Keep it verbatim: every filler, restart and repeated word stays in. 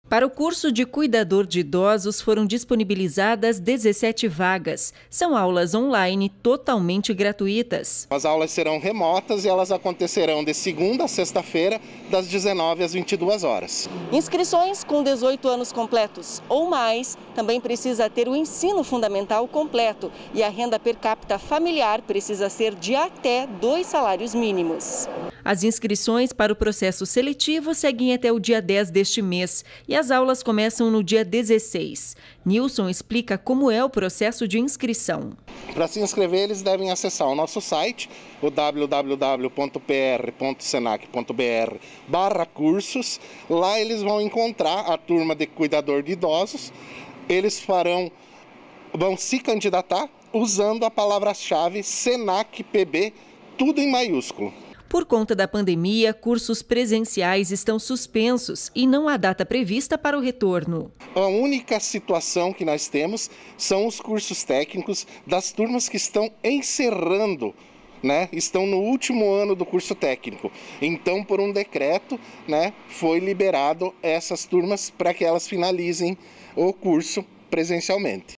Para o curso de cuidador de idosos foram disponibilizadas dezessete vagas. São aulas online totalmente gratuitas. As aulas serão remotas e elas acontecerão de segunda a sexta-feira, das dezenove às vinte e duas horas. Inscrições com dezoito anos completos ou mais também precisa ter o ensino fundamental completo e a renda per capita familiar precisa ser de até dois salários mínimos. As inscrições para o processo seletivo seguem até o dia dez deste mês e as aulas começam no dia dezesseis. Nilson explica como é o processo de inscrição. Para se inscrever, eles devem acessar o nosso site, o w w w ponto p r ponto senac ponto b r barra cursos. Lá eles vão encontrar a turma de cuidador de idosos. Eles farão, vão se candidatar usando a palavra-chave Senac P B, tudo em maiúsculo. Por conta da pandemia, cursos presenciais estão suspensos e não há data prevista para o retorno. A única situação que nós temos são os cursos técnicos das turmas que estão encerrando, né? Estão no último ano do curso técnico. Então, por um decreto, né, foi liberado essas turmas para que elas finalizem o curso presencialmente.